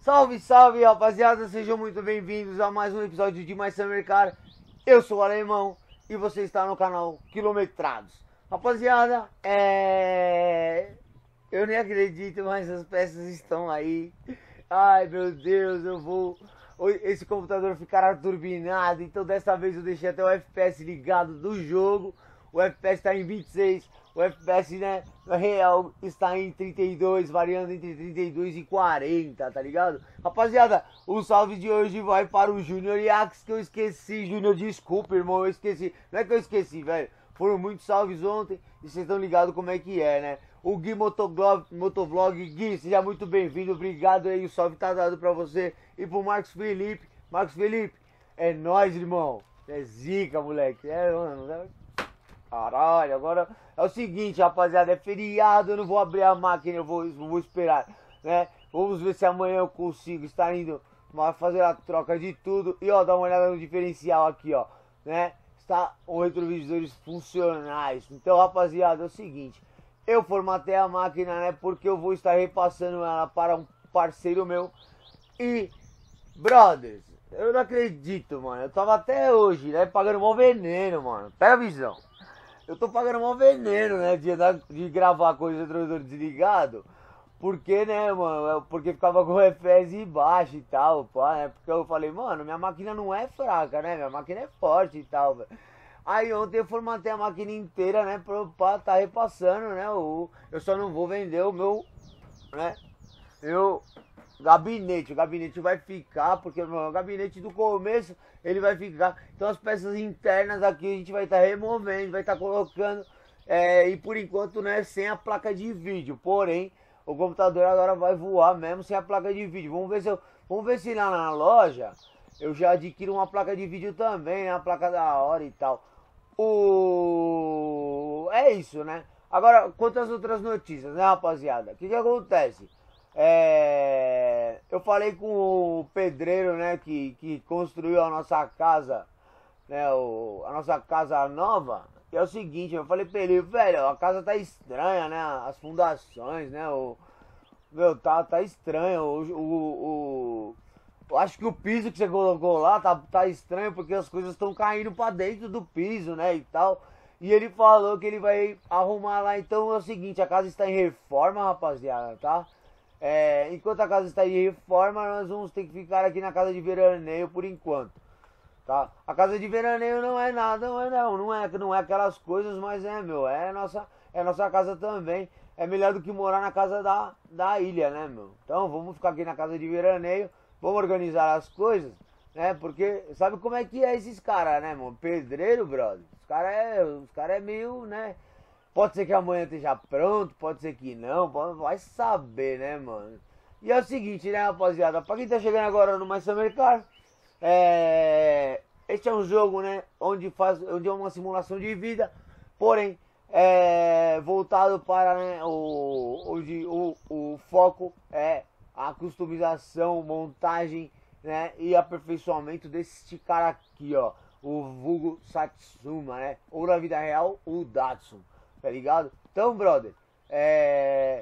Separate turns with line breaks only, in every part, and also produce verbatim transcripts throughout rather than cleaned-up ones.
Salve, salve, rapaziada, sejam muito bem-vindos a mais um episódio de My Summer Car. Eu sou o Alemão e você está no canal Quilometrados. Rapaziada, é... eu nem acredito, mas as peças estão aí. Ai, meu Deus, eu vou... Esse computador ficará turbinado, então dessa vez eu deixei até o F P S ligado do jogo. O F P S está em vinte e seis, o F P S, né, real está em trinta e dois, variando entre trinta e dois e quarenta, tá ligado? Rapaziada, o salve de hoje vai para o Junior Yax, que eu esqueci. Junior, desculpa, irmão, eu esqueci. Não é que eu esqueci, velho. Foram muitos salves ontem e vocês estão ligados como é que é, né? O Gui Motovlog, Motovlog, Gui, seja muito bem-vindo, obrigado aí, o salve tá dado pra você. E pro Marcos Felipe, Marcos Felipe, é nóis, irmão. É zica, moleque, é, mano, é... Caralho, agora é o seguinte, rapaziada, é feriado, eu não vou abrir a máquina, eu vou, eu vou esperar, né? Vamos ver se amanhã eu consigo estar indo fazer a troca de tudo. E ó, dá uma olhada no diferencial aqui, ó, né? Está com retrovisores funcionais. Então, rapaziada, é o seguinte, eu formatei a máquina, né? Porque eu vou estar repassando ela para um parceiro meu. E, brothers, eu não acredito, mano, eu tava até hoje, né, pagando mó veneno, mano. Pega a visão. Eu tô pagando mó veneno, né, de, de gravar com o retrovisor desligado. Porque, né, mano, porque ficava com o F P S baixo e tal, pá, né? Porque eu falei, mano, minha máquina não é fraca, né, minha máquina é forte e tal, velho. Aí ontem eu formatei a máquina inteira, né, pra, pra tá repassando, né, o, eu só não vou vender o meu, né, meu gabinete. O gabinete vai ficar, porque o gabinete do começo ele vai ficar. Então as peças internas aqui a gente vai estar tá removendo, vai estar tá colocando, é, e por enquanto, né, sem a placa de vídeo. Porém, o computador agora vai voar mesmo sem a placa de vídeo. Vamos ver se eu, vamos ver se lá na loja eu já adquiro uma placa de vídeo também, né, uma placa da hora e tal. O é isso, né? Agora, quanto às outras notícias, né, rapaziada? O que que acontece? É... Eu falei com o pedreiro, né, que, que construiu a nossa casa, né, o, a nossa casa nova. E é o seguinte, eu falei pra ele, velho, a casa tá estranha, né, as fundações, né, o... Meu, tá, tá estranho, o, o, o... Eu acho que o piso que você colocou lá tá, tá estranho, porque as coisas estão caindo pra dentro do piso, né, e tal. E ele falou que ele vai arrumar lá, então é o seguinte, a casa está em reforma, rapaziada, tá? É, enquanto a casa está em reforma, nós vamos ter que ficar aqui na casa de veraneio por enquanto, tá? A casa de veraneio não é nada, não é não, não é, não é aquelas coisas, mas é, meu, é nossa, é nossa casa também. É melhor do que morar na casa da, da ilha, né, meu? Então vamos ficar aqui na casa de veraneio, vamos organizar as coisas, né? Porque sabe como é que é esses caras, né, mano? Pedreiro, brother. Os caras é, os cara é meio, né? Pode ser que amanhã esteja pronto, pode ser que não, vai saber, né, mano? E é o seguinte, né, rapaziada, pra quem tá chegando agora no My Summer Car, é... este é um jogo, né, onde, faz, onde é uma simulação de vida, porém, é... voltado para, né, o, onde o, o foco é a customização, montagem, né, e aperfeiçoamento desse cara aqui, ó, o vulgo Satsuma, né, ou na vida real, o Datsun. Tá ligado? Então, brother, é...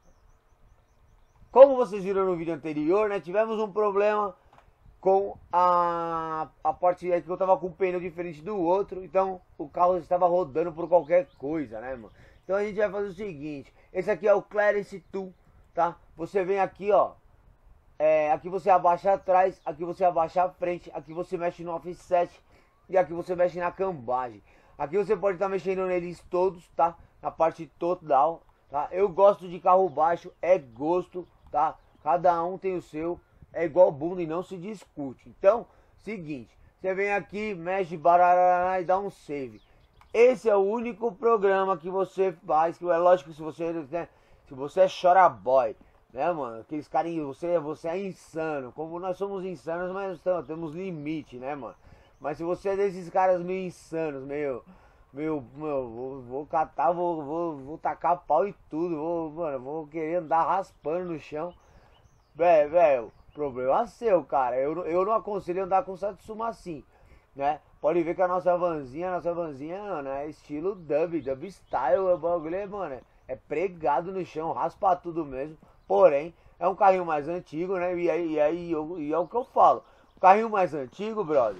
como vocês viram no vídeo anterior, né? Tivemos um problema com a, a parte que eu tava com um pneu diferente do outro. Então, o carro estava rodando por qualquer coisa, né, mano? Então a gente vai fazer o seguinte. Esse aqui é o Clearance Tool, tá? Você vem aqui, ó. É, aqui você abaixa atrás, aqui você abaixa a frente, aqui você mexe no offset e aqui você mexe na cambagem. Aqui você pode estar tá mexendo neles todos, tá? Na parte total, tá? Eu gosto de carro baixo, é gosto, tá? Cada um tem o seu, é igual bunda e não se discute. Então, seguinte, você vem aqui, mexe, barará e dá um save. Esse é o único programa que você faz, que é lógico que se você, né, se você é chora boy, né, mano? Aqueles carinhos, você, você é insano. Como nós somos insanos, mas temos limite, né, mano? Mas se você é desses caras meio insanos, meio, meio, meu, vou, vou catar, vou, vou, vou tacar pau e tudo, vou, mano, vou querer andar raspando no chão, velho, velho, problema seu, cara, eu, eu não aconselho andar com Satsuma assim, né? Pode ver que a nossa vanzinha, a nossa vanzinha, mano, é estilo dub, dub style, o bagulho é, mano, é pregado no chão, raspa tudo mesmo, porém, É um carrinho mais antigo, né? E aí, e aí eu, e é o que eu falo. O carrinho mais antigo, brother.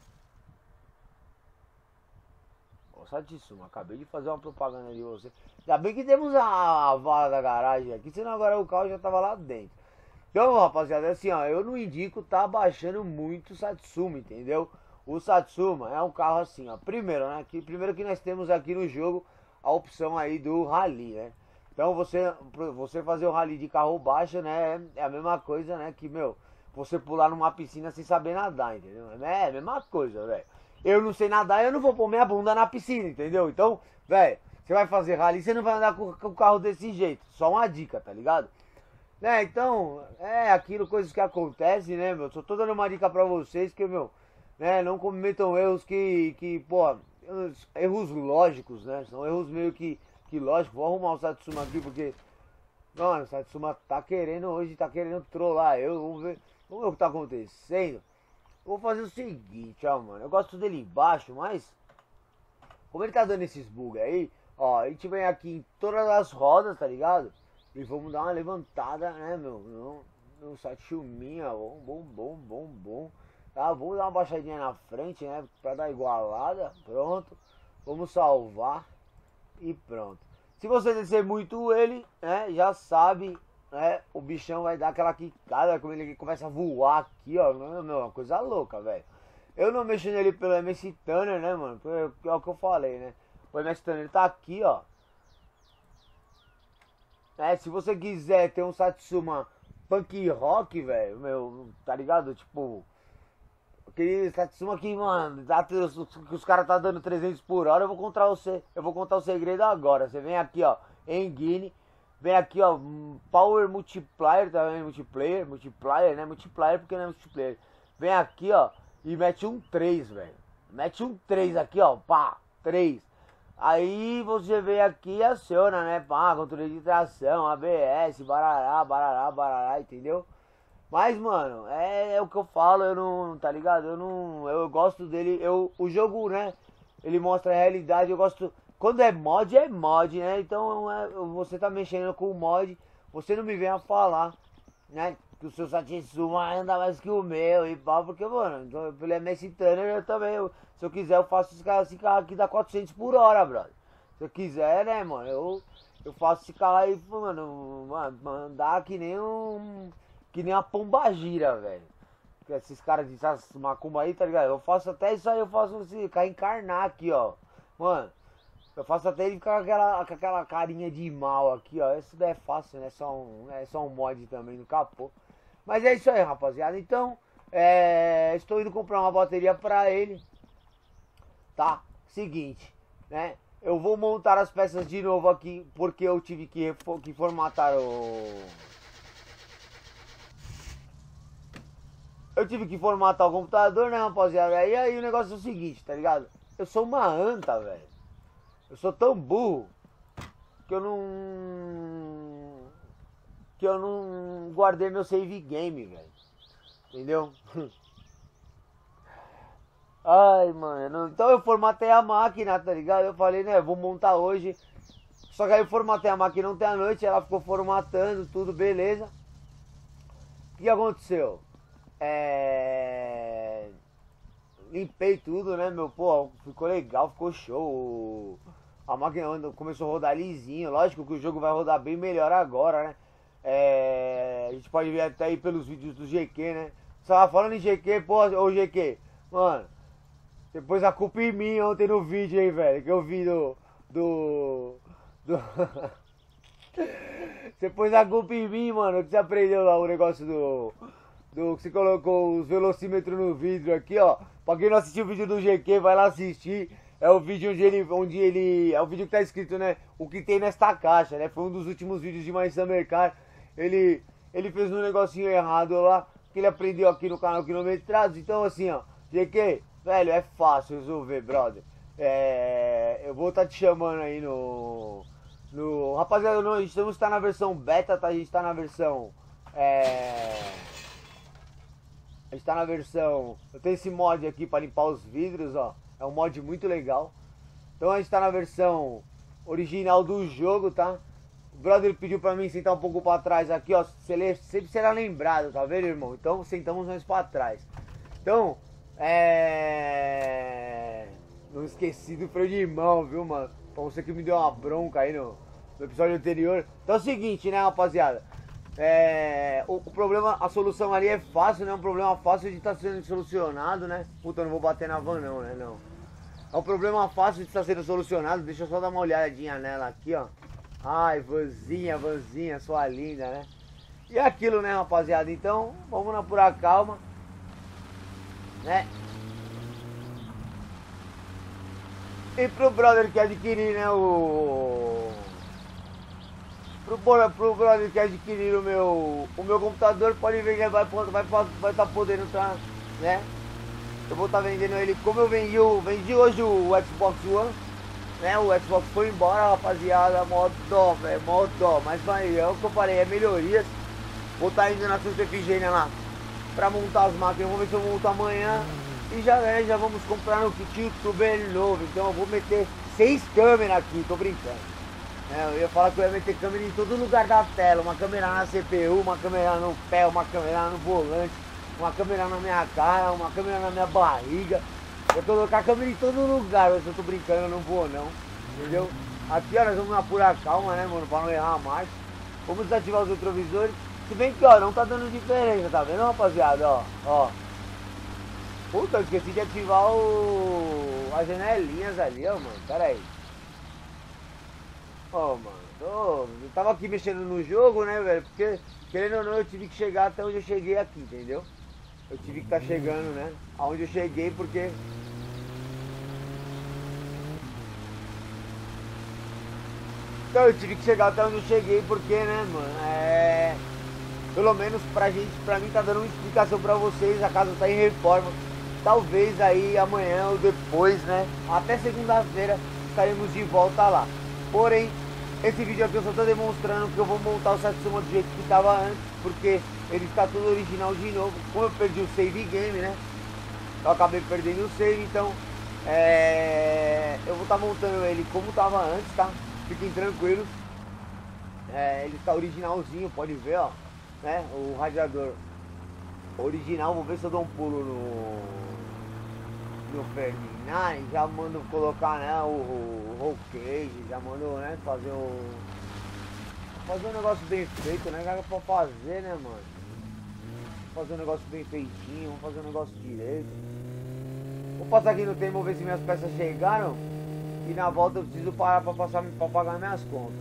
Ô, Satisuma, acabei de fazer uma propaganda de você. Ainda bem que temos a, a vala da garagem aqui, senão agora o carro já tava lá dentro. Então, rapaziada, assim, ó, eu não indico tá baixando muito o Satsuma, entendeu? O Satsuma é um carro assim, ó. Primeiro, né? Que, primeiro que nós temos aqui no jogo a opção aí do rally, né? Então você, você fazer o rally de carro baixo, né? É a mesma coisa, né? Que, meu, você pular numa piscina sem saber nadar, entendeu? É a mesma coisa, velho. Eu não sei nadar, eu não vou pôr minha bunda na piscina, entendeu? Então, velho, você vai fazer rally, você não vai andar com, com o carro desse jeito. Só uma dica, tá ligado? Né, então, é aquilo, coisas que acontecem, né, meu? Só tô dando uma dica pra vocês que, meu, né, não cometam erros que, que, pô, erros lógicos, né? São erros meio que, que lógicos. Vou arrumar o Satsuma aqui porque, mano, o Satsuma tá querendo hoje, tá querendo trollar eu. Vamos ver, vamos ver o que tá acontecendo. Eu vou fazer o seguinte, ó, mano. Eu gosto dele embaixo, mas, como ele tá dando esses bugs aí, ó, a gente vem aqui em todas as rodas, tá ligado? E vamos dar uma levantada, né, meu? No, no Satsuminha, bom, bom, bom, bom, bom. Tá, vamos dar uma baixadinha na frente, né? Pra dar igualada. Pronto. Vamos salvar. E pronto. Se você descer muito ele, né? Já sabe, né? O bichão vai dar aquela quicada. Como ele começa a voar aqui, ó. Meu, meu, uma coisa louca, velho. Eu não mexo nele pelo M S Tanner, né, mano? É o que eu falei, né? O M S Tanner tá aqui, ó. É, se você quiser ter um Satsuma punk rock, velho, meu, tá ligado? Tipo, aquele Satsuma que, mano, dá, que os caras tá dando trezentos por hora, eu vou contar você, eu vou contar o segredo agora. Você vem aqui, ó, Engine, vem aqui, ó, Power Multiplier, tá vendo? Multiplayer, multiplier, né? Multiplier porque não é multiplayer. Vem aqui, ó, e mete um três, velho. Mete um três aqui, ó, pá, três. Aí você vem aqui e aciona, né? Pá, controle de tração, A B S, barará, barará, barará, entendeu? Mas, mano, é, é o que eu falo, eu não, tá ligado? Eu não, eu gosto dele, eu, o jogo, né? Ele mostra a realidade, eu gosto, quando é mod, é mod, né? Então, é, você tá mexendo com o mod, você não me venha falar, né? Que o seu Satsuma anda mais que o meu e pá, porque, mano, então, pelo M S Tanner eu também, eu, se eu quiser eu faço esse carro, esse carro aqui dá quatrocentos por hora, brother. Se eu quiser, né, mano, eu, eu faço esse carro aí, mano, mano, andar que nem um, que nem uma pombagira, velho. Esses caras de macumba aí, tá ligado? Eu faço até isso aí, eu faço esse carro encarnar aqui, ó. Mano, eu faço até ele ficar com aquela, com aquela carinha de mal aqui, ó. Isso daí é fácil, né? É só um, é só um mod também no capô. Mas é isso aí, rapaziada. Então, é, estou indo comprar uma bateria pra ele. Tá? Seguinte, né? Eu vou montar as peças de novo aqui, porque eu tive que, que formatar o... Eu tive que formatar o computador, né, rapaziada? E aí o negócio é o seguinte, tá ligado? Eu sou uma anta, velho. Eu sou tão burro que eu não... que eu não guardei meu save game, velho. Entendeu? Ai, mano. Então eu formatei a máquina, tá ligado? Eu falei, né, vou montar hoje. Só que aí eu formatei a máquina ontem à noite, ela ficou formatando, tudo beleza. O que aconteceu? É... Limpei tudo, né, meu? Pô, ficou legal, ficou show. A máquina começou a rodar lisinho. Lógico que o jogo vai rodar bem melhor agora, né? É... A gente pode ver até aí pelos vídeos do G Q, né? Você tava falando em G Q, pô, ô G Q, mano, depois a culpa em mim ontem no vídeo aí, velho, que eu vi do... Do... do... Você pôs a culpa em mim, mano, que você aprendeu lá o negócio do... Do que você colocou os velocímetros no vidro aqui, ó. Pra quem não assistiu o vídeo do G Q, vai lá assistir. É o vídeo onde ele, onde ele... É o vídeo que tá escrito, né? O que tem nesta caixa, né? Foi um dos últimos vídeos de Mais Summer Car. Ele, ele fez um negocinho errado lá, que ele aprendeu aqui no canal Quilometrados. Então assim, ó, G Q, velho, é fácil resolver, brother. É... Eu vou estar tá te chamando aí no... no... Rapaziada, não, a gente não está na versão beta, tá? A gente tá na versão... É... A gente tá na versão... Eu tenho esse mod aqui para limpar os vidros, ó. É um mod muito legal. Então a gente tá na versão original do jogo, tá? O brother pediu pra mim sentar um pouco pra trás aqui, ó. Sempre será lembrado, tá vendo, irmão? Então sentamos mais pra trás. Então, é... Não esqueci do freio de mão, viu, mano? Pra você que me deu uma bronca aí no, no episódio anterior. Então é o seguinte, né, rapaziada? É... O, o problema, a solução ali é fácil, né? É um problema fácil de estar sendo solucionado, né? Puta, eu não vou bater na van não, né? Não. É um problema fácil de estar sendo solucionado. Deixa eu só dar uma olhadinha nela aqui, ó. Ai, vanzinha, vanzinha, sua linda, né? E aquilo, né, rapaziada? Então, vamos na pura calma, né? E pro brother que adquirir, né, o... Pro, pro brother que adquirir o meu, o meu computador, pode ver que vai estar vai, vai tá podendo estar, né? Eu vou estar tá vendendo ele, como eu vendi, eu vendi hoje o Xbox One, né? O Xbox foi embora, rapaziada, mó dó, velho, mó dó. Mas vai, é o que eu falei, é melhorias. Vou estar tá indo na Santa Efigênia lá pra montar as máquinas, vamos ver se eu monto amanhã. E já, né, já vamos comprar no kit youtuber novo, então eu vou meter seis câmeras aqui, tô brincando. É, eu ia falar que eu ia meter câmera em todo lugar da tela, uma câmera na C P U, uma câmera no pé, uma câmera no volante, uma câmera na minha cara, uma câmera na minha barriga. Eu vou colocar a câmera em todo lugar, mas eu tô brincando, eu não vou não, entendeu? Aqui, ó, nós vamos na pura calma, né, mano, pra não errar mais. Vamos desativar os retrovisores, se bem que, ó, não tá dando diferença, tá vendo, rapaziada, ó, ó. Puta, eu esqueci de ativar o... as janelinhas ali, ó, mano, pera aí. Ó, mano, tô... eu tava aqui mexendo no jogo, né, velho, porque, querendo ou não, eu tive que chegar até onde eu cheguei aqui, entendeu? Eu tive que estar tá chegando, né, aonde eu cheguei, porque... Então, eu tive que chegar até onde eu cheguei, porque, né, mano, é... Pelo menos pra gente, pra mim tá dando uma explicação pra vocês, a casa tá em reforma. Talvez aí amanhã ou depois, né, até segunda-feira estaremos de volta lá. Porém, esse vídeo aqui eu só tô demonstrando que eu vou montar o Satsuma do jeito que tava antes, porque ele está tudo original de novo. Como eu perdi o save game, né, eu acabei perdendo o save, então é... eu vou estar tá montando ele como tava antes, tá? Fiquem tranquilos. É, ele está originalzinho, pode ver, ó, né, o radiador original. Vou ver se eu dou um pulo no no Ferdinand, já mando colocar, né, o, o roll cage, já mando, né, fazer o fazer um negócio bem feito, né, cara, pra fazer, né, mano, fazer um negócio bem feitinho, vamos fazer um negócio direito. Vou passar aqui no tempo, vou ver se minhas peças chegaram e na volta eu preciso parar pra, passar, pra pagar minhas contas.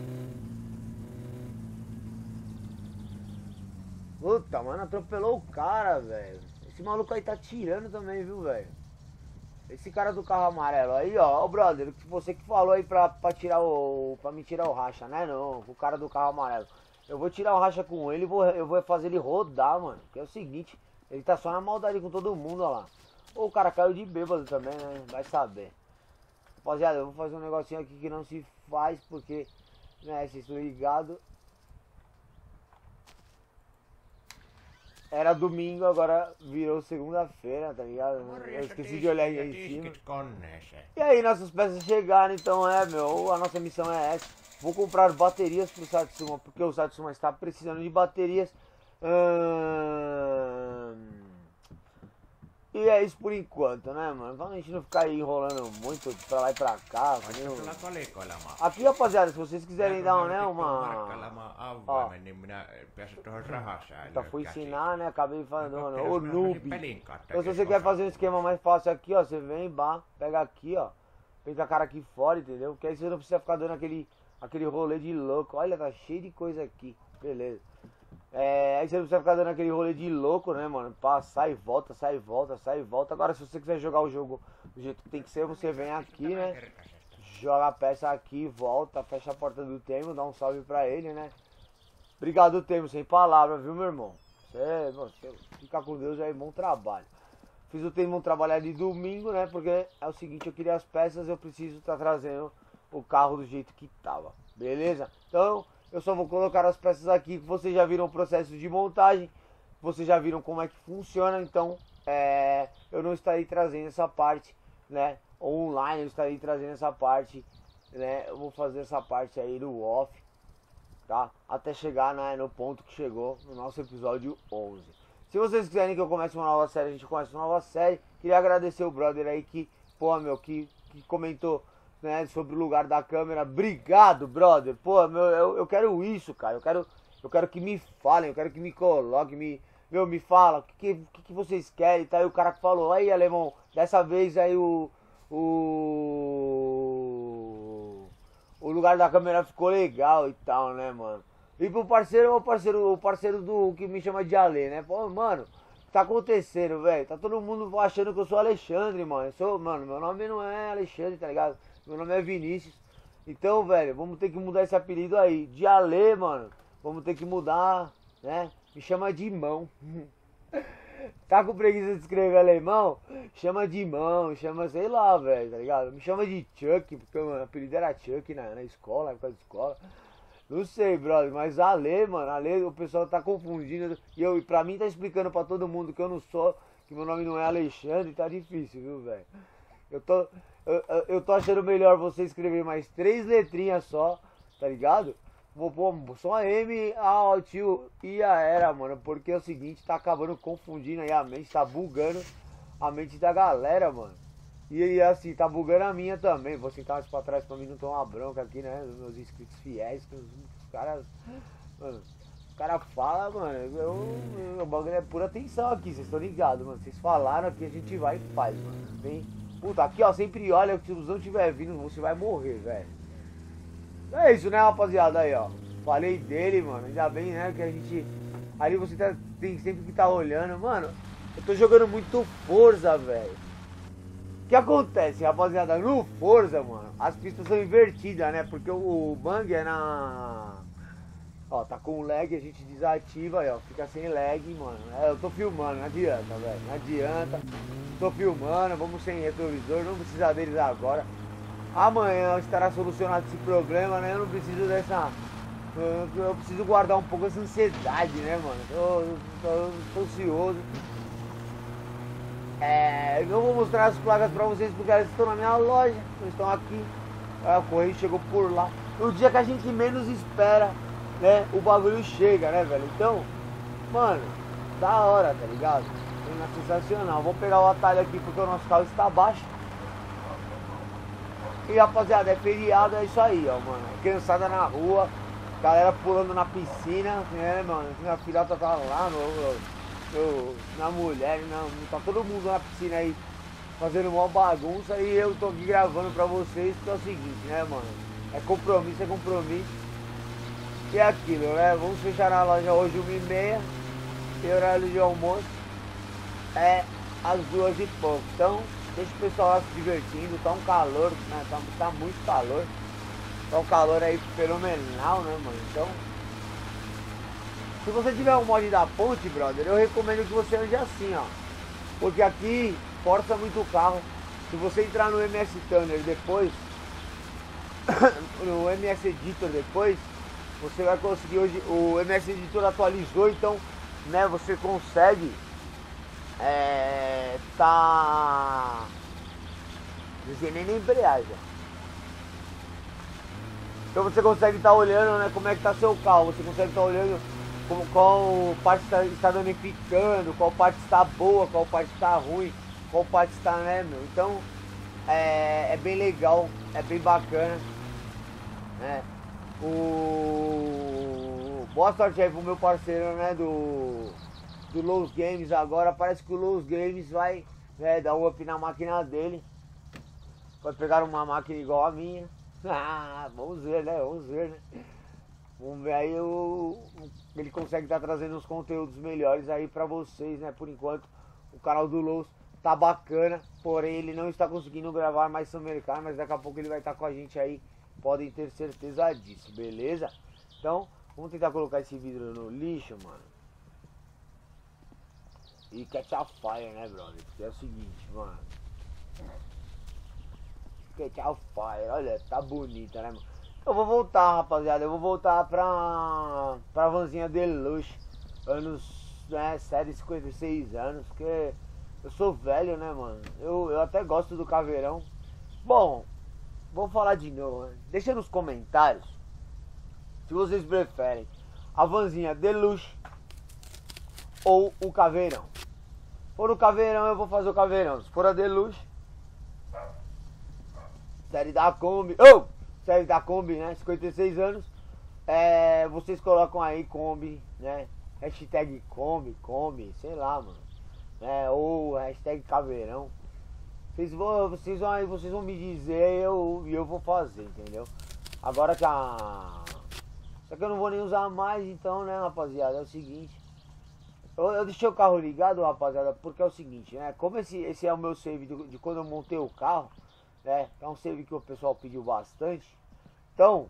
Puta, mano, atropelou o cara, velho. Esse maluco aí tá tirando também, viu, velho? Esse cara do carro amarelo aí, ó, ó, brother, você que falou aí pra, pra tirar o... pra me tirar o racha, né, não, o cara do carro amarelo. Eu vou tirar o racha com ele, vou, eu vou fazer ele rodar, mano. Que é o seguinte, ele tá só na maldade com todo mundo, ó lá. Ou o cara caiu de bêbado também, né, vai saber. Rapaziada, eu vou fazer um negocinho aqui que não se faz, porque, né, vocês estão ligados. Era domingo, agora virou segunda-feira, tá ligado? Eu esqueci de olhar aí em cima. E aí nossas peças chegaram, então é, meu, a nossa missão é essa. Vou comprar baterias pro Satsuma, porque o Satsuma está precisando de baterias. Hum... E é isso por enquanto, né, mano? Vamos a gente não ficar aí enrolando muito pra lá e pra cá. Aqui, rapaziada, se vocês quiserem dar, né, uma... Ó, só fui ensinar, né, acabei falando, ô noob. Então se você quer fazer um esquema mais fácil aqui, ó, você vem, bah, pega aqui, ó, pega a cara aqui fora, entendeu? Porque aí você não precisa ficar dando aquele, aquele rolê de louco. Olha, tá cheio de coisa aqui, beleza. É, aí você não precisa ficar dando aquele rolê de louco, né, mano? Passa, sai e volta, sai e volta, sai e volta. Agora, se você quiser jogar o jogo do jeito que tem que ser, você vem aqui, né? Joga a peça aqui, volta, fecha a porta do Temo, dá um salve pra ele, né? Obrigado, Temo, sem palavras, viu, meu irmão? Você, você fica com Deus aí, bom trabalho. Fiz o Temo trabalhar de domingo, né? Porque é o seguinte, eu queria as peças, eu preciso estar tá trazendo o carro do jeito que tava, beleza? Então... eu só vou colocar as peças aqui, que vocês já viram o processo de montagem, vocês já viram como é que funciona, então é, eu não estarei trazendo essa parte, né, online, eu estarei trazendo essa parte, né, eu vou fazer essa parte aí do off, tá? Até chegar, né, no ponto que chegou no nosso episódio onze. Se vocês quiserem que eu comece uma nova série, a gente começa uma nova série. Queria agradecer o brother aí que, pô, meu, que, que comentou, né, sobre o lugar da câmera. Obrigado, brother. Pô, meu, eu, eu quero isso, cara. Eu quero, eu quero que me falem, eu quero que me coloquem, me, meu, me fala, o que, que, que vocês querem, tá? E o cara que falou, aí, alemão, dessa vez aí o, o, o lugar da câmera ficou legal e tal, né, mano? E pro parceiro, o parceiro, o parceiro do que me chama de Ale, né? Pô, mano, o que tá acontecendo, velho? Tá todo mundo achando que eu sou Alexandre, mano. Eu sou, mano, meu nome não é Alexandre, tá ligado? Meu nome é Vinícius. Então, velho, vamos ter que mudar esse apelido aí. De Ale, mano, vamos ter que mudar, né? Me chama de Mão. Tá com preguiça de escrever alemão? Chama de Mão, chama, sei lá, velho, tá ligado? Me chama de Chuck, porque o meu apelido era Chuck na, na escola, na época de escola. Não sei, brother, mas Ale, mano, Ale, o pessoal tá confundindo. E eu, pra mim tá explicando pra todo mundo que eu não sou, que meu nome não é Alexandre, tá difícil, viu, velho? Eu tô, eu, eu tô achando melhor você escrever mais três letrinhas só, tá ligado? Vou pôr só a M, A, o tio e a era, mano, porque é o seguinte, tá acabando confundindo aí a mente, tá bugando a mente da galera, mano. E, e assim, tá bugando a minha também. Vou sentar mais pra trás pra mim não tomar bronca aqui, né? Os meus inscritos fiéis, que os, os caras. Mano, os caras falam, mano. Eu, o bagulho é pura atenção aqui, vocês estão ligados, mano. Vocês falaram aqui, a gente vai e faz, mano. Vem. Puta, aqui ó, sempre olha, se o não tiver vindo, você vai morrer, velho. É isso, né, rapaziada? Aí, ó. Falei dele, mano. Ainda bem, né, que a gente. Ali você tá, tem sempre que tá olhando, mano. Eu tô jogando muito Forza, velho. O que acontece, rapaziada? No Forza, mano, as pistas são invertidas, né? Porque o bang é na... Ó, tá com lag, a gente desativa aí, ó. Fica sem lag, mano. É, eu tô filmando, não adianta, velho. Não adianta. Tô filmando, vamos sem retrovisor, não precisa deles agora. Amanhã estará solucionado esse problema, né? Eu não preciso dessa... Eu, eu preciso guardar um pouco essa ansiedade, né, mano? Eu tô, tô, tô ansioso. É, eu vou mostrar as placas pra vocês porque elas estão na minha loja, elas estão aqui. O correio chegou por lá. No dia que a gente menos espera, né? O bagulho chega, né, velho? Então, mano, da hora, tá ligado? É sensacional. Vou pegar o atalho aqui porque o nosso carro está baixo. E rapaziada, é feriado, é isso aí, ó, mano. Criançada na rua, galera pulando na piscina, né, mano? Minha filhota tá lá no. Eu, na mulher, não, tá todo mundo na piscina aí fazendo uma bagunça e eu tô aqui gravando pra vocês, que é o seguinte, né, mano? É compromisso, é compromisso. E é aquilo, né? Vamos fechar a loja hoje uma e meia, tem horário de almoço, é às duas e pouco. Então, deixa o pessoal lá se divertindo, tá um calor, né? Tá, tá muito calor. Tá um calor aí fenomenal, né, mano? Então. Se você tiver um mod da ponte, brother, eu recomendo que você ande assim, ó. Porque aqui força muito o carro. Se você entrar no M S Thunder depois, no M S Editor depois, você vai conseguir hoje, o M S Editor atualizou, então, né, você consegue é, tá desenhando nem embreagem. Então você consegue estar tá olhando, né, como é que tá seu carro, você consegue estar tá olhando como, qual parte está, está danificando, qual parte está boa, qual parte está ruim, qual parte está, né, meu? Então, é, é bem legal, é bem bacana, né? O... Boa sorte aí pro meu parceiro, né, do, do Lowe's Games agora. Parece que o Lowe's Games vai, né, dar um up na máquina dele. Vai pegar uma máquina igual a minha. Ah, vamos ver, né, vamos ver, né? Vamos ver aí, o, ele consegue estar tá trazendo uns conteúdos melhores aí pra vocês, né? Por enquanto, o canal do Lowe's tá bacana, porém ele não está conseguindo gravar mais Summer Car, mas daqui a pouco ele vai estar tá com a gente aí, podem ter certeza disso, beleza? Então, vamos tentar colocar esse vidro no lixo, mano. E catch a fire, né, brother? Porque é o seguinte, mano. Catch a fire, olha, tá bonita, né, mano? Eu vou voltar, rapaziada, eu vou voltar pra, pra vanzinha Deluxe, anos, né, série cinquenta e seis anos, porque eu sou velho, né, mano, eu, eu até gosto do caveirão. Bom, vou falar de novo, né? Deixa nos comentários se vocês preferem a vanzinha Deluxe ou o caveirão. Se for o caveirão, eu vou fazer o caveirão. Se for a Deluxe, série da Kombi, oh, série da Kombi, né, cinquenta e seis anos, é, vocês colocam aí Kombi, né, hashtag Kombi, Kombi, sei lá, mano, é, ou hashtag caveirão. Vocês vão, vocês vão, vocês vão me dizer e eu, eu vou fazer, entendeu? Agora que a... Só que eu não vou nem usar mais, então, né, rapaziada, é o seguinte. Eu, eu deixei o carro ligado, rapaziada, porque é o seguinte, né, como esse, esse é o meu save de, de quando eu montei o carro, né, é um save que o pessoal pediu bastante. Então,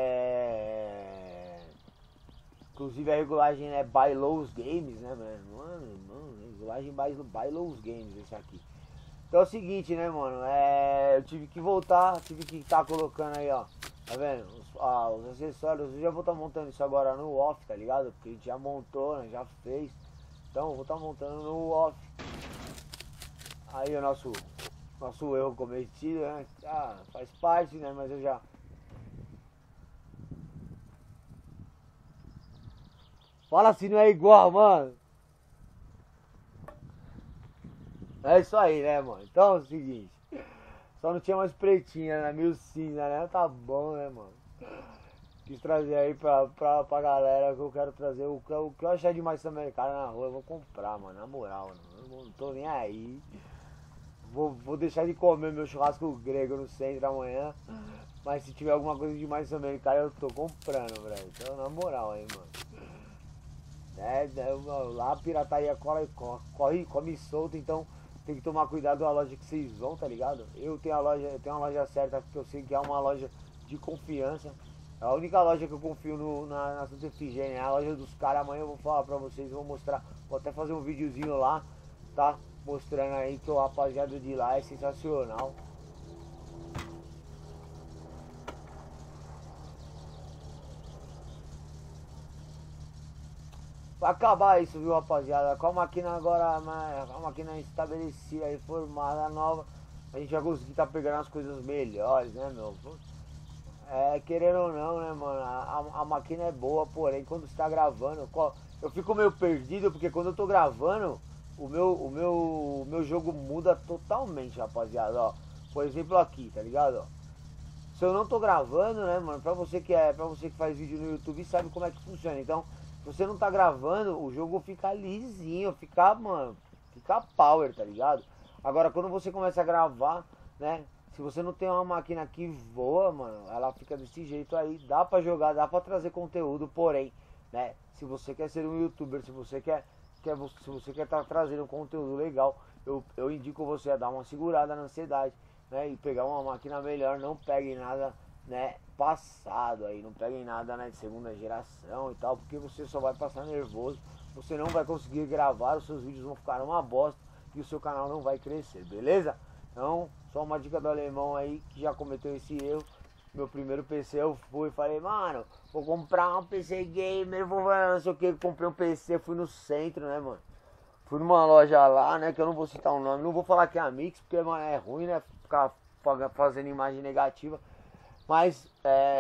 é... inclusive a regulagem é Buy Lows Games, né, mano? Mano, mano, regulagem Buy, Buy Lows Games, esse aqui. Então é o seguinte, né, mano, é... eu tive que voltar, tive que estar tá colocando aí, ó, tá vendo? Os, ah, os acessórios, eu já vou estar tá montando isso agora no off, tá ligado? Porque a gente já montou, né, já fez. Então eu vou estar tá montando no off. Aí o nosso, nosso erro cometido, né, ah, faz parte, né, mas eu já... Fala se não é igual, mano. É isso aí, né, mano? Então é o seguinte. Só não tinha mais pretinha, né? Meio cinza, né? Tá bom, né, mano? Quis trazer aí pra, pra, pra galera que eu quero trazer. O, o que eu achar de mais americano na rua, eu vou comprar, mano. Na moral, mano. Eu não tô nem aí. Vou, vou deixar de comer meu churrasco grego no centro amanhã. Mas se tiver alguma coisa de mais americano, eu tô comprando, velho. Então, na moral aí, mano. É, lá a pirataria cola e corre, come solto, então tem que tomar cuidado da loja que vocês vão, tá ligado? Eu tenho a loja, eu tenho uma loja certa porque eu sei que é uma loja de confiança. É a única loja que eu confio no, na, na Santa Efigênia, é a loja dos caras. Amanhã eu vou falar pra vocês, vou mostrar, vou até fazer um videozinho lá, tá? Mostrando aí que o rapaziada de lá é sensacional. Vai acabar isso, viu, rapaziada? Com a máquina agora, a máquina estabelecida, reformada, nova, a gente vai conseguir tá pegando as coisas melhores, né, meu? É, querendo ou não, né, mano? A, a, a máquina é boa, porém, quando você tá gravando, eu fico meio perdido, porque quando eu tô gravando, o meu, o meu, o meu jogo muda totalmente, rapaziada, ó. Por exemplo, aqui, tá ligado? Ó. Se eu não tô gravando, né, mano? Pra você que é, pra você que faz vídeo no YouTube, sabe como é que funciona. Então, se você não tá gravando, o jogo fica lisinho, fica, mano, fica power, tá ligado? Agora, quando você começa a gravar, né? Se você não tem uma máquina que voa, mano, ela fica desse jeito aí. Dá pra jogar, dá pra trazer conteúdo, porém, né? Se você quer ser um youtuber, se você quer, quer se você quer estar tá trazendo um conteúdo legal, eu, eu indico você a dar uma segurada na ansiedade, né? E pegar uma máquina melhor, não pegue nada, né, passado aí, não peguem nada, né, de segunda geração e tal, porque você só vai passar nervoso, você não vai conseguir gravar, os seus vídeos vão ficar uma bosta e o seu canal não vai crescer, beleza? Então, só uma dica do alemão aí que já cometeu esse erro. Meu primeiro P C eu fui, falei, mano, vou comprar um P C gamer, vou não sei o que, comprei um P C, fui no centro, né, mano? Fui numa loja lá, né, que eu não vou citar o nome, não vou falar que é a Mix, porque, mano, é ruim, né, ficar fazendo imagem negativa. Mas,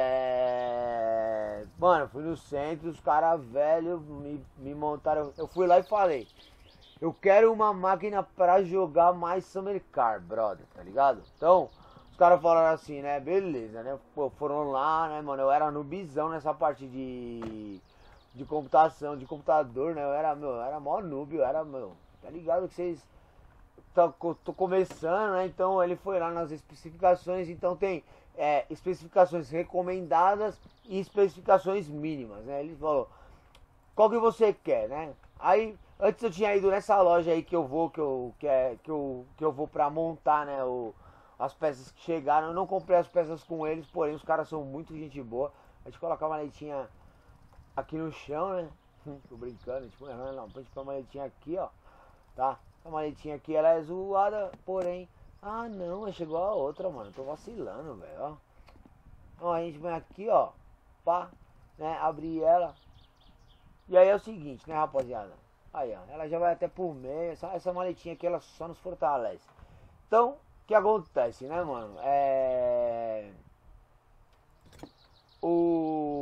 é... mano, fui no centro, os caras velhos me, me montaram. Eu fui lá e falei, eu quero uma máquina pra jogar mais Summer Car, brother, tá ligado? Então, os caras falaram assim, né, beleza, né? Pô, foram lá, né, mano, eu era noobzão nessa parte de... de computação, de computador, né? Eu era, meu, eu era mó noob, eu era, meu, tá ligado que vocês... Tô, tô começando, né? Então ele foi lá nas especificações, então tem... É, especificações recomendadas e especificações mínimas, né? Ele falou, qual que você quer, né? Aí, antes eu tinha ido nessa loja aí que eu vou, que eu, que é, que eu, que eu vou pra montar, né? O, as peças que chegaram, eu não comprei as peças com eles, porém os caras são muito gente boa. A gente coloca a maletinha aqui no chão, né? Tô brincando, tipo, não, não, a gente põe a maletinha aqui, ó, tá? A maletinha aqui, ela é zoada, porém... Ah, não, chegou a outra, mano. Tô vacilando, velho, ó. Então a gente vem aqui, ó. Pá, né? Abrir ela. E aí é o seguinte, né, rapaziada? Aí, ó. Ela já vai até por meio. Essa, essa maletinha aqui, ela só nos fortalece. Então, o que acontece, né, mano? É... O...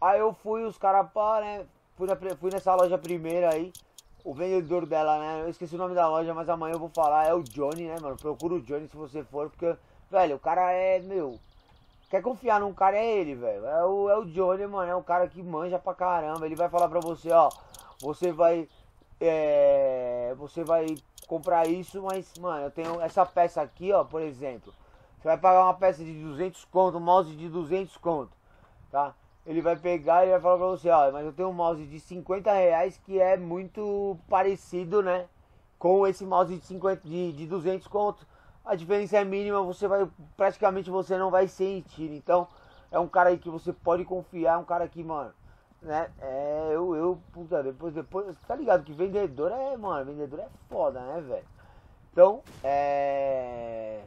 Aí eu fui, os caras, pá, né? Fui, na, fui nessa loja primeira aí. O vendedor dela, né? Eu esqueci o nome da loja, mas amanhã eu vou falar. É o Johnny, né, mano? Procura o Johnny se você for, porque, velho, o cara é, meu. Quer confiar num cara é ele, velho. É o, é o Johnny, mano. É um cara que manja pra caramba. Ele vai falar pra você, ó. Você vai. É, você vai comprar isso, mas, mano, eu tenho essa peça aqui, ó, por exemplo. Você vai pagar uma peça de duzentos conto, um mouse de duzentos conto, tá? Ele vai pegar e vai falar pra você, ó, mas eu tenho um mouse de cinquenta reais que é muito parecido, né? Com esse mouse de, cinquenta, de, de duzentos conto. A diferença é mínima, você vai, praticamente você não vai sentir. Então, é um cara aí que você pode confiar, é um cara que, mano, né? É, eu, eu, puta, depois, depois, tá ligado que vendedor é, mano, vendedor é foda, né, velho? Então, é...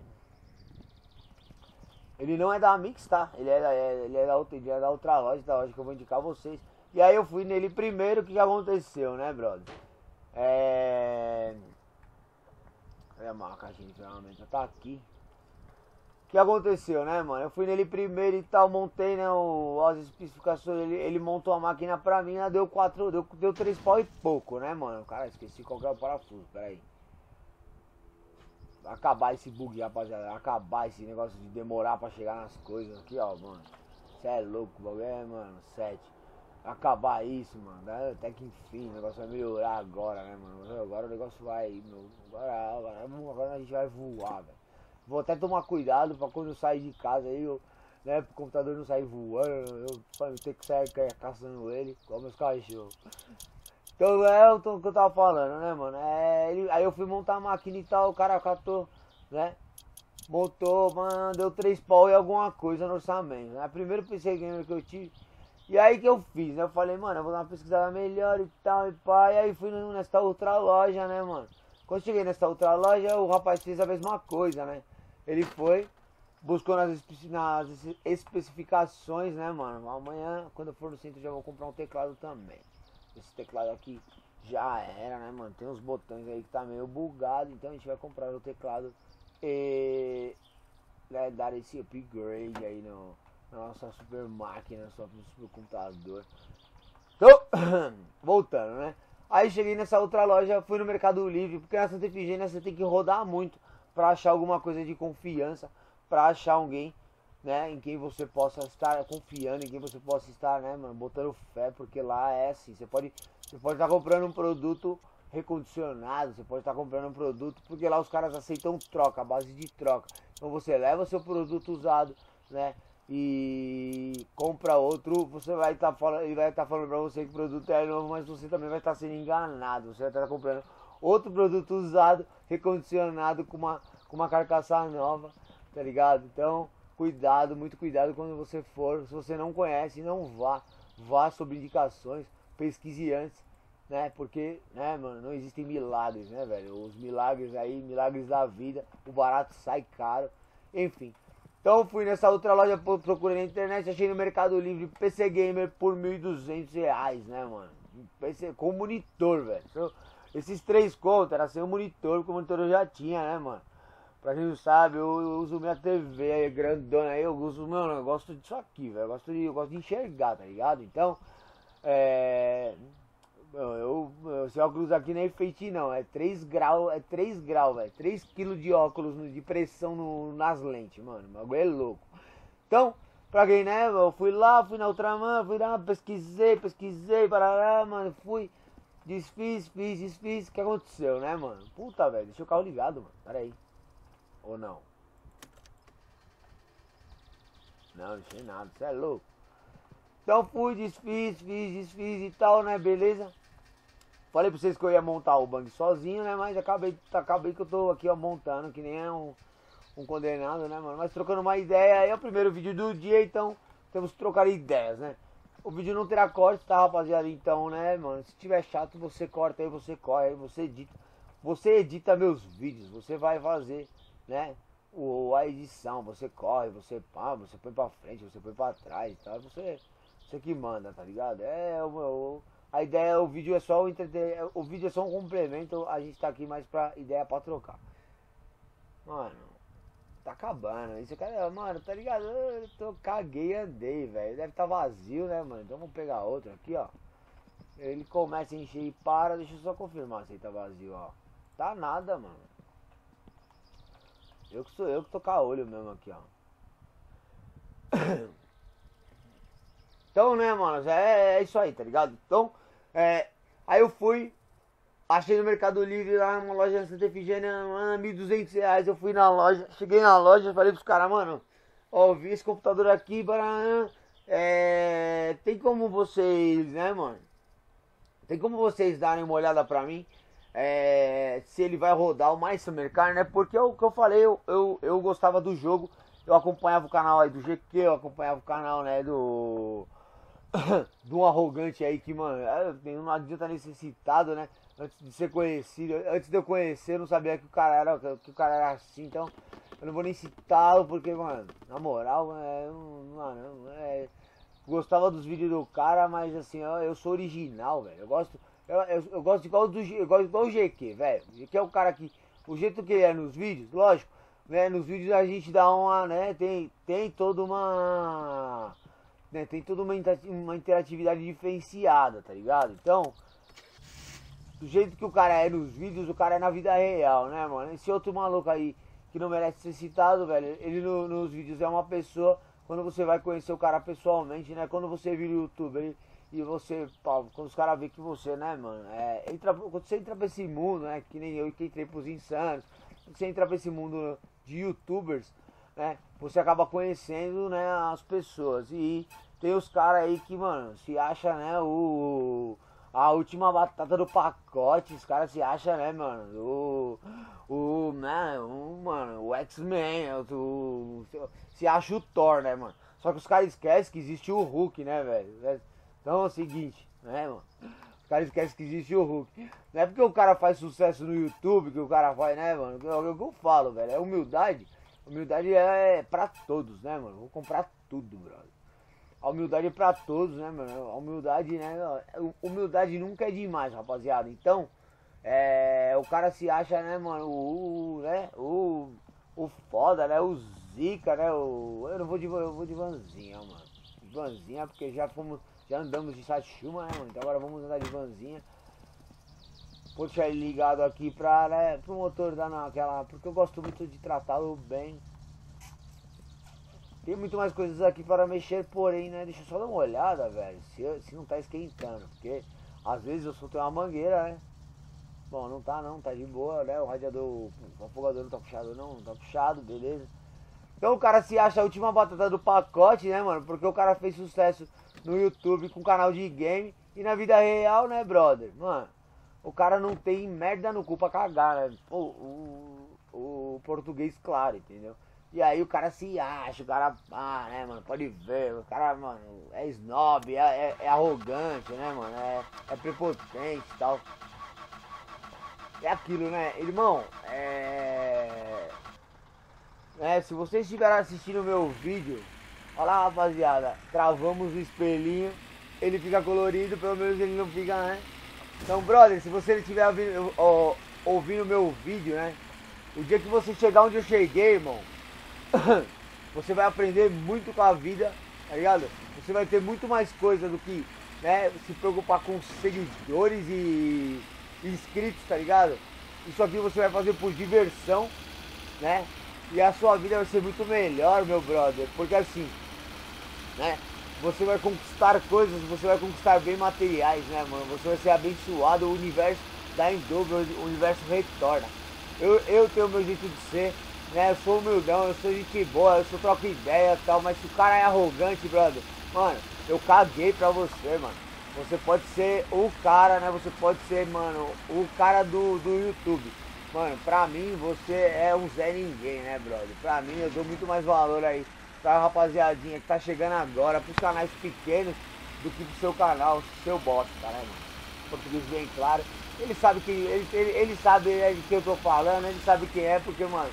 Ele não é da Mix, tá? Ele é, é, ele é, da, outra, ele é da outra loja, da loja que eu vou indicar vocês. E aí eu fui nele primeiro, o que, que aconteceu, né, brother? É... Olha a marca, gente, realmente, já tá aqui. O que aconteceu, né, mano? Eu fui nele primeiro e tal, montei, né, o, as especificações, ele, ele montou a máquina pra mim, ela deu quatro, deu, deu três pau e pouco, né, mano? Cara, esqueci qual que é o parafuso, peraí. Acabar esse bug, rapaziada, acabar esse negócio de demorar pra chegar nas coisas aqui, ó, mano. Cê é louco, o bagulho é, mano, sete. Acabar isso, mano, até que enfim, o negócio vai melhorar agora, né, mano? Agora o negócio vai, meu, agora, agora, agora a gente vai voar, velho. Vou até tomar cuidado pra quando eu sair de casa aí, eu, né, pro computador não sair voando, eu, eu ter que sair caçando ele, igual meus cachorros. Então é o que eu tava falando, né, mano? É, ele, aí eu fui montar a máquina e tal, o cara catou, né? Montou, mano, deu três pau e alguma coisa no orçamento, né? Primeiro P C gamer que eu tive. E aí que eu fiz, né? Eu falei, mano, eu vou dar uma pesquisada melhor e tal, e pá. E aí fui nessa outra loja, né, mano? Quando cheguei nessa outra loja, o rapaz fez a mesma coisa, né? Ele foi, buscou nas, nas especificações, né, mano? Amanhã, quando eu for no centro, já vou comprar um teclado também. Esse teclado aqui já era, né, mano? Tem uns botões aí que tá meio bugado, então a gente vai comprar o teclado e né, dar esse upgrade aí no, na nossa super máquina, nosso super computador. Então, voltando, né? Aí cheguei nessa outra loja, fui no Mercado Livre, porque na Santa Efigênia você tem que rodar muito pra achar alguma coisa de confiança, pra achar alguém, né, em quem você possa estar confiando, em quem você possa estar, né, mano, botando fé, porque lá é assim, você pode você pode estar comprando um produto recondicionado, você pode estar comprando um produto, porque lá os caras aceitam troca, a base de troca. Então você leva o seu produto usado, né, e compra outro, você vai estar falando, ele vai estar falando pra você que o produto é novo, mas você também vai estar sendo enganado, você vai estar comprando outro produto usado, recondicionado com uma, com uma carcaça nova, tá ligado? Então, cuidado, muito cuidado quando você for. Se você não conhece, não vá. Vá sobre indicações, pesquise antes, né? Porque, né, mano, não existem milagres, né, velho? Os milagres aí, milagres da vida, o barato sai caro, enfim. Então eu fui nessa outra loja, procurei na internet, achei no Mercado Livre P C Gamer por mil e duzentos reais, né, mano? P C, com monitor, velho. Esses três contos era sem o monitor, porque o monitor eu já tinha, né, mano? Pra quem não sabe, eu, eu uso minha T V aí, grandona aí, eu uso, mano, eu gosto disso aqui, velho. Eu gosto de, eu gosto de enxergar, tá ligado? Então, é... Eu, eu, esse óculos aqui não é enfeite não, é três graus, é três graus, velho. três quilos de óculos de pressão no, nas lentes, mano. O bagulho é louco. Então, pra quem, né, eu fui lá, fui na Ultraman, fui lá, pesquisei, pesquisei, parará, mano, fui, desfiz, fiz, desfiz, o que aconteceu, né, mano? Puta, velho, deixa o carro ligado, mano, pera aí. Ou não? Não, deixei nada, você é louco. Então fui, desfiz, fiz, desfiz e tal, né, beleza? Falei pra vocês que eu ia montar o bang sozinho, né, mas acabei, acabei que eu tô aqui, ó, montando, que nem é um, um condenado, né, mano? Mas trocando uma ideia, aí é o primeiro vídeo do dia, então temos que trocar ideias, né? O vídeo não terá corte, tá, rapaziada? Então, né, mano, se tiver chato, você corta aí, você corre aí, você edita. Você edita meus vídeos, você vai fazer, né, o, a edição, você corre, você pá, você põe pra frente, você põe pra trás, tá? Você, você que manda, tá ligado? É o meu... A ideia, o vídeo é só o entreter, o vídeo é só um complemento, a gente tá aqui mais pra ideia pra trocar. Mano, tá acabando. Esse cara, mano, tá ligado? Eu tô, caguei e andei, velho. Deve tá vazio, né, mano? Então vamos pegar outro aqui, ó. Ele começa a encher e para. Deixa eu só confirmar se ele tá vazio, ó. Tá nada, mano. Eu que sou eu que tô com a olho mesmo aqui, ó. Então, né, mano, é, é isso aí, tá ligado? Então, é, aí eu fui, achei no Mercado Livre lá numa loja de Santa Efigênia, mano, mil e duzentos reais. Eu fui na loja, cheguei na loja, falei pros caras, mano, ó, vi esse computador aqui, barará, é, tem como vocês, né, mano? Tem como vocês darem uma olhada pra mim? É, se ele vai rodar o mais Summer-Car, né? Porque o que eu falei, eu, eu, eu gostava do jogo, eu acompanhava o canal aí do G Q, eu acompanhava o canal, né, do... do arrogante aí que, mano, não adianta necessitado, né? Antes de ser conhecido, antes de eu conhecer, eu não sabia que o cara era, que o cara era assim, então eu não vou nem citá-lo, porque, mano, na moral, é, mano, é, gostava dos vídeos do cara, mas assim, eu, eu sou original, velho. Eu gosto, eu, eu, eu gosto igual do eu gosto igual o G Q, velho. O G Q é o cara que, o jeito que ele é nos vídeos, lógico, né? Nos vídeos a gente dá uma, né? Tem, tem toda uma, né? Tem toda uma, uma interatividade diferenciada, tá ligado? Então, do jeito que o cara é nos vídeos, o cara é na vida real, né, mano? Esse outro maluco aí que não merece ser citado, velho, ele no, nos vídeos é uma pessoa. Quando você vai conhecer o cara pessoalmente, né? Quando você vira o youtuber e você, pô, quando os caras veem que você, né, mano, é, entra, quando você entra pra esse mundo, né, que nem eu que entrei pros insanos, quando você entra pra esse mundo de youtubers, né, você acaba conhecendo, né, as pessoas. E tem os caras aí que, mano, se acha, né, o... a última batata do pacote, os caras se acham, né, mano, o... o, né, o, mano, o X-Men, o... se acha o Thor, né, mano? Só que os caras esquecem que existe o Hulk, né, velho? Então é o seguinte, né, mano? Os caras esquecem que existe o Hulk. Não é porque o cara faz sucesso no YouTube que o cara faz, né, mano? É o que eu falo, velho. É humildade. Humildade é pra todos, né, mano? Vou comprar tudo, brother. A humildade é pra todos, né, mano? A humildade, né? Humildade nunca é demais, rapaziada. Então, é... o cara se acha, né, mano? O... né? O... o foda, né? O zica, né? O... eu não vou de, eu vou de vanzinha, mano. De vanzinha, porque já fomos, já andamos de Satsuma, né, mano? Então agora vamos andar de vanzinha. Vou deixar ele ligado aqui pra, né? Pro motor dar naquela... porque eu gosto muito de tratá-lo bem. Tem muito mais coisas aqui para mexer, porém, né? Deixa eu só dar uma olhada, velho. Se, se não tá esquentando, porque às vezes eu soltei uma mangueira, né? Bom, não tá não, tá de boa, né? O radiador, o afogador não tá puxado não, não tá puxado, beleza. Então o cara se acha a última batata do pacote, né, mano? Porque o cara fez sucesso no YouTube com canal de game. E na vida real, né, brother? Mano, o cara não tem merda no cu pra cagar, né? Pô, o, o, o português claro, entendeu? E aí o cara se acha, o cara, ah, né, mano, pode ver, o cara, mano, é snob, é, é, é arrogante, né, mano, é, é prepotente e tal. É aquilo, né, irmão, é... é... se vocês estiverem assistindo o meu vídeo, olha lá, rapaziada, travamos o espelhinho, ele fica colorido, pelo menos ele não fica, né. Então, brother, se você estiver ouvindo, ó, ouvindo o meu vídeo, né, o dia que você chegar onde eu cheguei, irmão, você vai aprender muito com a vida, tá ligado? Você vai ter muito mais coisa do que, né, se preocupar com seguidores e inscritos, tá ligado? Isso aqui você vai fazer por diversão, né? E a sua vida vai ser muito melhor, meu brother, porque assim, né? Você vai conquistar coisas, você vai conquistar bem materiais, né, mano? Você vai ser abençoado, o universo dá em dobro, o universo retorna. Eu, eu tenho o meu jeito de ser, né? Eu sou humildão, eu sou gente boa, eu sou troca ideia e tal, mas se o cara é arrogante, brother, mano, eu caguei pra você, mano. Você pode ser o cara, né? Você pode ser, mano, o cara do, do YouTube. Mano, pra mim você é um Zé Ninguém, né, brother? Pra mim eu dou muito mais valor aí pra rapaziadinha que tá chegando agora, pros canais pequenos, do que pro seu canal, seu bosta, né, mano? Português bem claro. Ele sabe que ele, ele, ele sabe de quem eu tô falando, ele sabe quem é, porque, mano,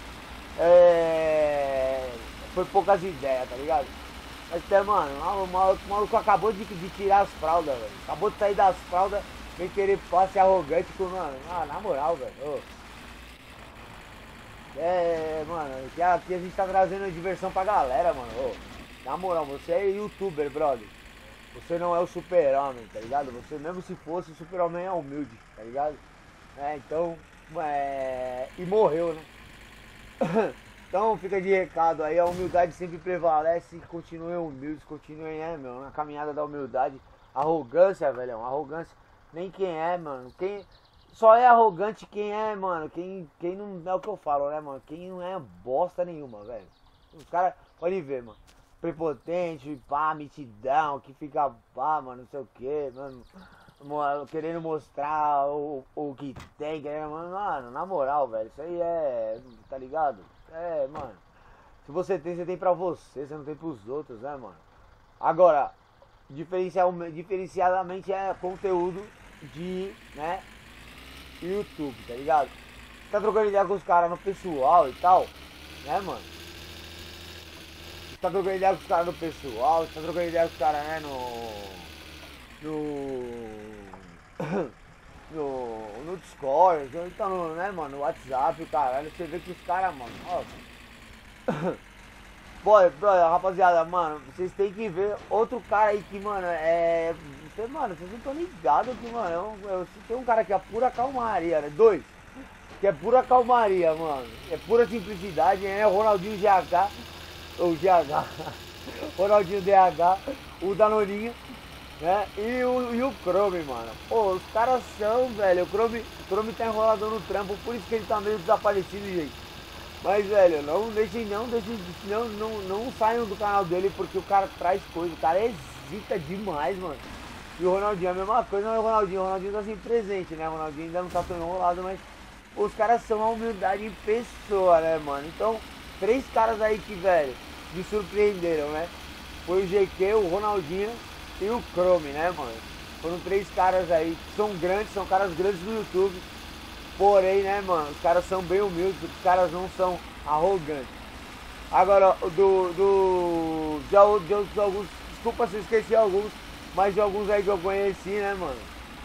é... foi poucas ideias, tá ligado? Mas até, mano, o maluco, o maluco acabou de, de tirar as fraldas, velho. Acabou de sair das fraldas, vem querer ser arrogante com, mano. Ah, na moral, velho. É, mano, que aqui a gente tá trazendo diversão pra galera, mano. Ô, na moral, você é youtuber, brother. Você não é o super-homem, tá ligado? Você mesmo se fosse, o super-homem é humilde, tá ligado? É, então, é... e morreu, né? Então fica de recado aí, a humildade sempre prevalece, continuem humildes, continuem, é, meu, na caminhada da humildade. Arrogância, velhão, arrogância, nem quem é, mano, quem... Só é arrogante quem é, mano, quem, quem não é o que eu falo, né, mano, quem não é bosta nenhuma, velho. Os caras, pode ver, mano, prepotente, pá, mitidão, que fica, pá, mano, não sei o que, mano, querendo mostrar o, o que tem, querendo, mano, na moral, velho, isso aí é, tá ligado? É, mano, se você tem, você tem pra você, você não tem pros outros, né, mano? Agora, diferencial, diferenciadamente é conteúdo de, né, YouTube, tá ligado? Tá trocando ideia com os caras no pessoal e tal, né, mano? Tá trocando ideia com os caras no pessoal, tá trocando ideia com os caras, né, no... No... no, no Discord, então, no, né, mano, no WhatsApp, caralho, você vê que os caras, mano, ó. Boy, brother, rapaziada, mano, vocês têm que ver outro cara aí que, mano, é. Você, mano, vocês não estão ligados que, mano, eu, eu, tem um cara que é pura calmaria, né? Dois, que é pura calmaria, mano. É pura simplicidade, né? O Ronaldinho G H, ou G H, Ronaldinho D H, o Danoninho, né? E o, e o Chrome, mano. Pô, os caras são, velho. O Chrome, o Chrome tá enrolado no trampo, por isso que ele tá meio desaparecido, gente. Mas, velho, não deixem, não deixem, não, não, não saiam do canal dele, porque o cara traz coisa, o cara hesita demais, mano. E o Ronaldinho é a mesma coisa, não é o Ronaldinho, o Ronaldinho tá sempre presente, né? O Ronaldinho ainda não tá tão enrolado, mas os caras são a humildade em pessoa, né, mano? Então, três caras aí que, velho, me surpreenderam, né? Foi o G Q, o Ronaldinho e o Chrome, né, mano? Foram três caras aí que são grandes, são caras grandes no YouTube. Porém, né, mano, os caras são bem humildes, os caras não são arrogantes. Agora, do... do de, de, de alguns, desculpa se eu esqueci alguns, mas de alguns aí que eu conheci, né, mano.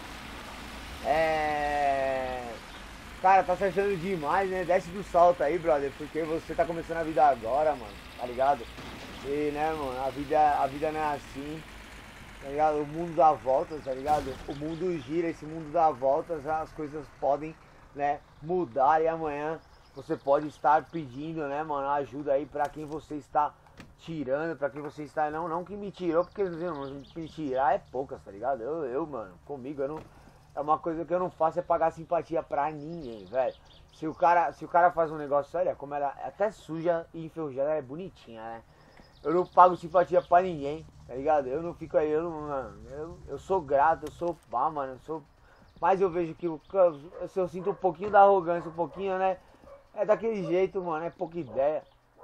É... Cara, tá se achando demais, né? Desce do salto aí, brother, porque você tá começando a vida agora, mano, tá ligado? E, né, mano, a vida, a vida não é assim, tá ligado? O mundo dá voltas, tá ligado? O mundo gira, esse mundo dá voltas, as coisas podem, né, mudar e amanhã você pode estar pedindo, né, mano, ajuda aí pra quem você está tirando, pra quem você está, não, não que me tirou, porque me tirar é poucas, tá ligado? Eu, eu, mano, comigo, eu não, é uma coisa que eu não faço é pagar simpatia pra ninguém, velho. Se o cara, se o cara faz um negócio, olha, como ela é até suja e enferrujada, ela é bonitinha, né? Eu não pago simpatia pra ninguém, tá ligado? Eu não fico aí, eu não, mano, eu, eu sou grato, eu sou pá, mano, eu sou... Mas eu vejo que eu, se eu sinto um pouquinho da arrogância, um pouquinho, né? É daquele jeito, mano, é pouca ideia.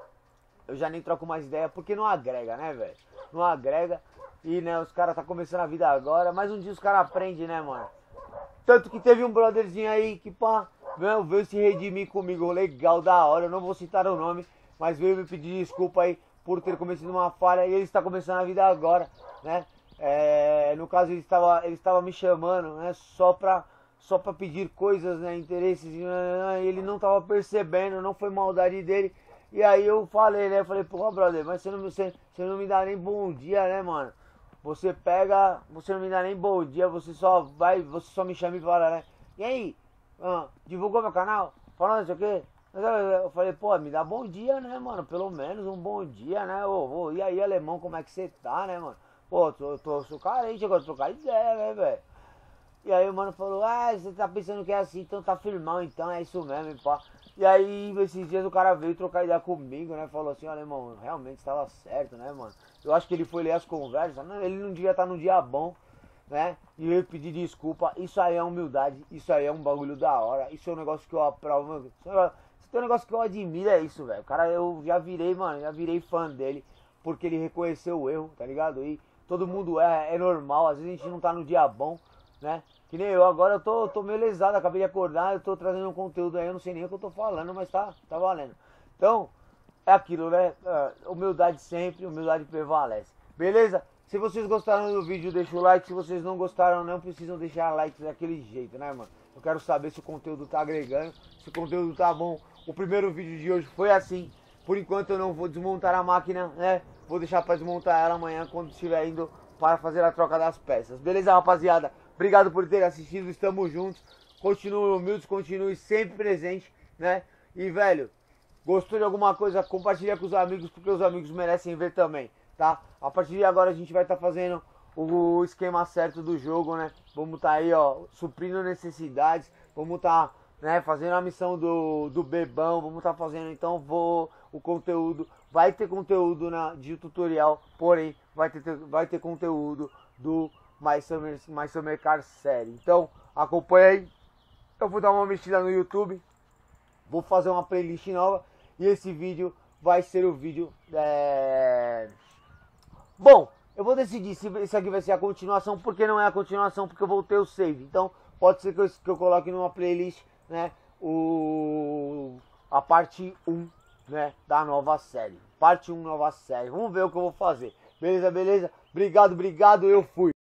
Eu já nem troco mais ideia, porque não agrega, né, velho? Não agrega. E, né, os caras tá começando a vida agora, mas um dia os caras aprendem, né, mano? Tanto que teve um brotherzinho aí que, pá, veio, veio se redimir comigo, legal, da hora. Eu não vou citar o nome, mas veio me pedir desculpa aí por ter cometido uma falha. E ele está começando a vida agora, né? É, no caso ele estava, ele estava me chamando, né, só pra, só pra pedir coisas, né, interesses, e ele não estava percebendo, não foi maldade dele. E aí eu falei, né, eu falei, pô, brother, mas você não, você, você não me dá nem bom dia, né, mano? Você pega, você não me dá nem bom dia, você só vai, você só me chama e fala, né, e aí, ah, divulgou meu canal? Falando isso aqui? Eu falei, pô, me dá bom dia, né, mano, pelo menos um bom dia, né, ô, ô, e aí, alemão, como é que você tá, né, mano? Pô, tô, tô, sou carente, agora trocar ideia, né, velho? E aí o mano falou, ah, você tá pensando que é assim, então tá firmão, então é isso mesmo, e pá. E aí, esses dias o cara veio trocar ideia comigo, né? Falou assim, olha, irmão, realmente estava certo, né, mano? Eu acho que ele foi ler as conversas, né? Ele não devia estar num dia bom, né? E ele pedir desculpa, isso aí é humildade, isso aí é um bagulho da hora, isso é um negócio que eu aprovo, se tem um negócio que eu admiro é isso, velho. O cara, eu já virei, mano, já virei fã dele, porque ele reconheceu o erro, tá ligado? E todo mundo é, é normal, às vezes a gente não tá no dia bom, né? Que nem eu, agora eu tô, tô meio lesado, acabei de acordar, eu tô trazendo um conteúdo aí, eu não sei nem o que eu tô falando, mas tá, tá valendo. Então, é aquilo, né? Uh, humildade sempre, humildade prevalece. Beleza? Se vocês gostaram do vídeo, deixa o like. Se vocês não gostaram, não precisam deixar like daquele jeito, né, mano? Eu quero saber se o conteúdo tá agregando, se o conteúdo tá bom O primeiro vídeo de hoje foi assim. Por enquanto eu não vou desmontar a máquina, né? Vou deixar para desmontar ela amanhã quando estiver indo para fazer a troca das peças. Beleza, rapaziada? Obrigado por ter assistido, estamos juntos. Continue humildes, continue sempre presente, né? E, velho, gostou de alguma coisa, compartilha com os amigos, porque os amigos merecem ver também, tá? A partir de agora a gente vai estar tá fazendo o esquema certo do jogo, né? Vamos estar tá aí, ó, suprindo necessidades. Vamos estar... Tá, né, fazendo a missão do, do bebão, vamos estar tá fazendo, então vou, o conteúdo, vai ter conteúdo na, de tutorial, porém, vai ter, vai ter conteúdo do My Summer, My Summer Car série, então, acompanha aí, eu vou dar uma mexida no YouTube, vou fazer uma playlist nova, e esse vídeo vai ser o vídeo, é... bom, eu vou decidir se isso aqui vai ser a continuação, porque não é a continuação, porque eu voltei o save, então, pode ser que eu, que eu coloque numa playlist, né, o, a parte um, né, da nova série. Parte um, nova série. Vamos ver o que eu vou fazer. Beleza, beleza? Obrigado, obrigado, eu fui.